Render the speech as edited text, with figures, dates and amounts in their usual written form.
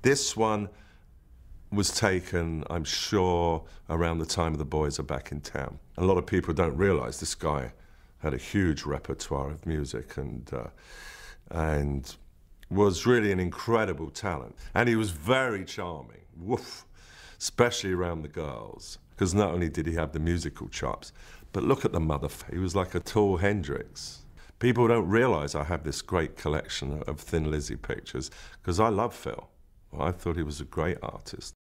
This one was taken, I'm sure, around the time of The Boys Are Back in Town. A lot of people don't realise this guy had a huge repertoire of music and was really an incredible talent. And he was very charming, woof, especially around the girls, because not only did he have the musical chops, but look at the mother, he was like a tall Hendrix. People don't realise I have this great collection of Thin Lizzy pictures, because I love Phil. I thought he was a great artist.